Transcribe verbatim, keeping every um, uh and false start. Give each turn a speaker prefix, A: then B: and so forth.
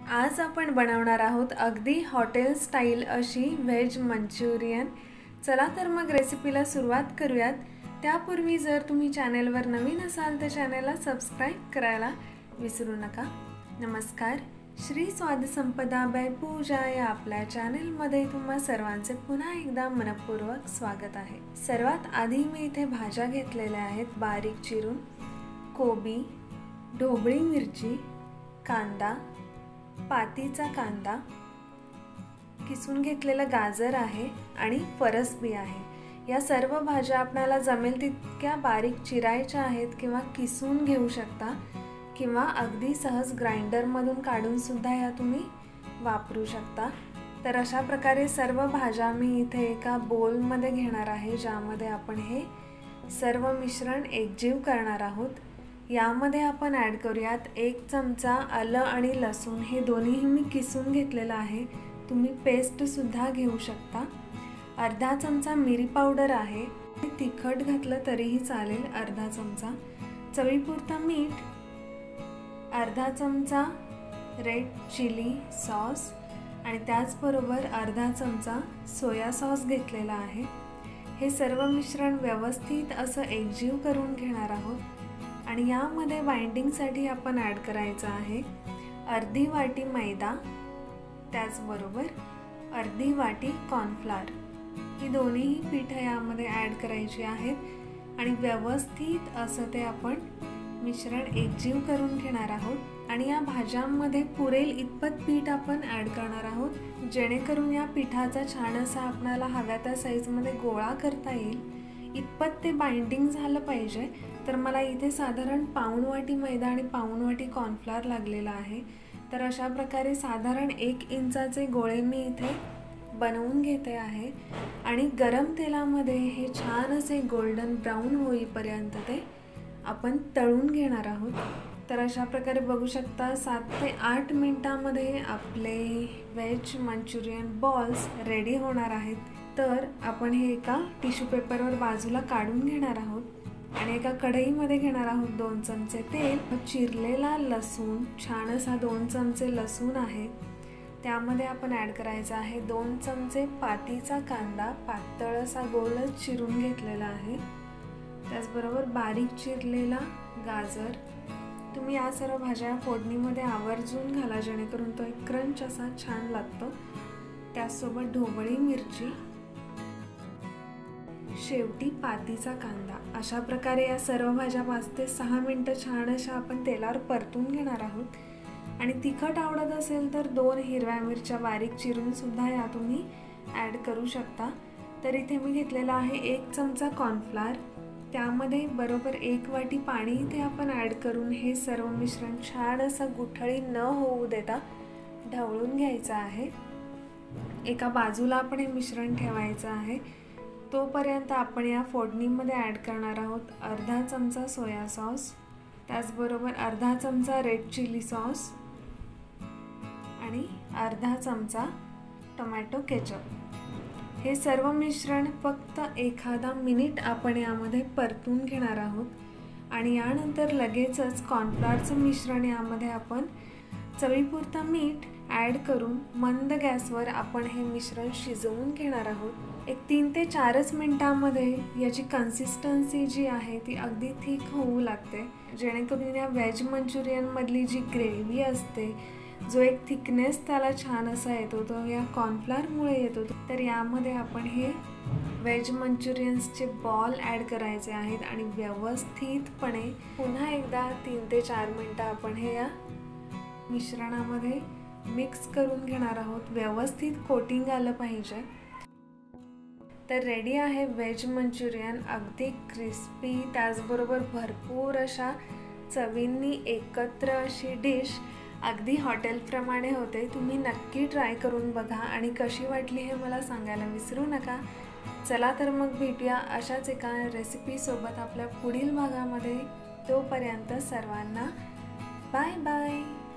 A: आज आपण बनवणार आहोत अगदी हॉटेल स्टाईल अशी व्हेज मंचुरियन। चला तर मग रेसिपीला सुरुवात करूयात। त्यापूर्वी जर तुम्ही चॅनलवर नवीन असाल तर चॅनलला सबस्क्राइब करायला विसरू नका। नमस्कार, श्री स्वाद संपदा बाय पूजा या आपल्या चॅनलमध्ये तुम्हा सर्वांचे पुन्हा एकदा मनपूर्वक स्वागत आहे। सर्वात आधी मी इथे भाज्या घेतलेल्या आहेत बारीक चिरून। कोबी, ढोबळी मिरची, कांदा, पातीचा कांदा, किसून घेतलेला गाजर आहे आणि फरसबी आहे। या सर्व भाज्या आपल्याला जमेल तितक्या बारीक चिरायच्या आहेत किंवा किसून घेऊ शकता किंवा अगदी सहज ग्राइंडर मधून काढून सुद्धा या तुम्ही वापरू शकता। तर अशा प्रकारे सर्व भाज्या मी इथे एका बोल मध्ये घेणार आहे, ज्यामध्ये आपण हे सर्व मिश्रण एकजीव करणार आहोत। यामध्ये आपण ॲड करूयात एक चमचा आलं आणि लसूण, हे दोन्हीही मी किसून घेतलेलं आहे, तुम्ही पेस्ट सुद्धा घेऊ शकता। अर्धा चमचा मिरी पावडर आहे, तिखट घातलं तरीही चालेल, अर्धा चमचा चवीपुरतं मीठ, अर्धा चमचा रेड चिली सॉस आणि त्याचबरोबर अर्धा चमचा सोया सॉस घेतलेला आहे। हे सर्व मिश्रण व्यवस्थित असं एकजीव करून घेणार आहोत आणि यामध्ये बाइंडिंगसाठी आपण ॲड करायचं आहे अर्धी वाटी मैदा, त्याचबरोबर अर्धी वाटी कॉर्नफ्लोअर। ही दोन्ही पीठ यामध्ये ॲड करायची आहेत आणि व्यवस्थित असं ते आपण मिश्रण एकजीव करून घेणार आहोत। आणि या भाज्यांमध्ये पुरेल इतपत पीठ आपण ॲड करणार आहोत, जेणेकरून या पिठाचा छान असा आपल्याला हव्या त्या साईजमध्ये गोळा करता येईल। इतपत ते बाइंडिंग झालं पाहिजे। तर मला इथे साधारण पाऊण वाटी मैदा आणि पाऊण वाटी कॉर्नफ्लोअर लागलेला आहे। तर अशा प्रकारे साधारण एक इंचाचे गोळे मी इथे बनवून घेते आहे आणि गरम तेलामध्ये हे छान असे गोल्डन ब्राऊन होईपर्यंत ते आपण तळून घेणार आहोत। तर अशा प्रकारे बघू शकता सात ते आठ मिनिटांमध्ये आपले व्हेज मंचुरियन बॉल्स रेडी होणार आहेत। तर आपण हे एका टिश्यू पेपरवर बाजूला काढून घेणार आहोत आणि एका कढईमध्ये घेणार आहोत दोन चमचे तेल, चिरलेला लसूण, छान असा दोन चमचे लसूण आहे, त्यामध्ये आपण ॲड करायचा आहे दोन चमचे पातीचा कांदा, पातळ असा गोलच चिरून घेतलेला आहे, त्याचबरोबर बारीक चिरलेला गाजर। तुम्ही या सर्व भाज्या फोडणीमध्ये आवर्जून घाला, जेणेकरून तो एक क्रंच असा छान लागतो। त्यासोबत ढोबळी मिरची, शेवटी पातीचा कांदा। अशा प्रकारे या सर्व भाज्या पाच ते सहा मिनिटं छान अशा आपण तेलावर परतून घेणार आहोत। आणि तिखट आवडत असेल तर दोन हिरव्या मिरच्या बारीक चिरून सुद्धा या तुम्ही ॲड करू शकता। तर इथे मी घेतलेला आहे एक चमचा कॉर्नफ्लोअर, त्यामध्ये बरोबर एक वाटी पाणी इथे आपण ॲड करून हे सर्व मिश्रण छान असं गुठळी न होऊ देता ढवळून घ्यायचं आहे। एका बाजूला आपण हे मिश्रण ठेवायचं आहे। तोपर्यंत आपण या फोडणीमध्ये ॲड करणार आहोत अर्धा चमचा सोया सॉस, त्याचबरोबर अर्धा चमचा रेड चिली सॉस आणि अर्धा चमचा टोमॅटो केचप। हे सर्व मिश्रण फक्त एखादा मिनिट आपण यामध्ये परतून घेणार आहोत आणि यानंतर लगेचच कॉर्नफ्लोअरचं मिश्रण यामध्ये आपण चवीपुरतं मीठ ॲड करून मंद गॅसवर आपण हे मिश्रण शिजवून घेणार आहोत। एक तीन ते चारच मिनिटांमध्ये याची कन्सिस्टन्सी जी आहे ती अगदी थिक होऊ लागते, जेणेकरून या व्हेज मंचुरियनमधली जी ग्रेव्ही असते, जो एक थिकनेस त्याला छान असा येतो, तो या कॉर्नफ्लोअरमुळे येतो। तर यामध्ये आपण हे व्हेज मंचुरियन्सचे बॉल ॲड करायचे आहेत आणि व्यवस्थितपणे पुन्हा एकदा तीन ते चार मिनिटं आपण हे या मिश्रणामध्ये मिक्स करून घेणार आहोत। व्यवस्थित कोटिंग आलं पाहिजे। तर रेडी आहे व्हेज मंचुरियन, अगदी क्रिस्पी, त्याचबरोबर भरपूर अशा चवींनी एकत्र अशी डिश, अगदी हॉटेलप्रमाणे होते। तुम्ही नक्की ट्राय करून बघा आणि कशी वाटली हे मला सांगायला विसरू नका। चला तर मग भेटूया अशाच एका रेसिपीसोबत आपल्या पुढील भागामध्ये। तोपर्यंत सर्वांना बाय बाय।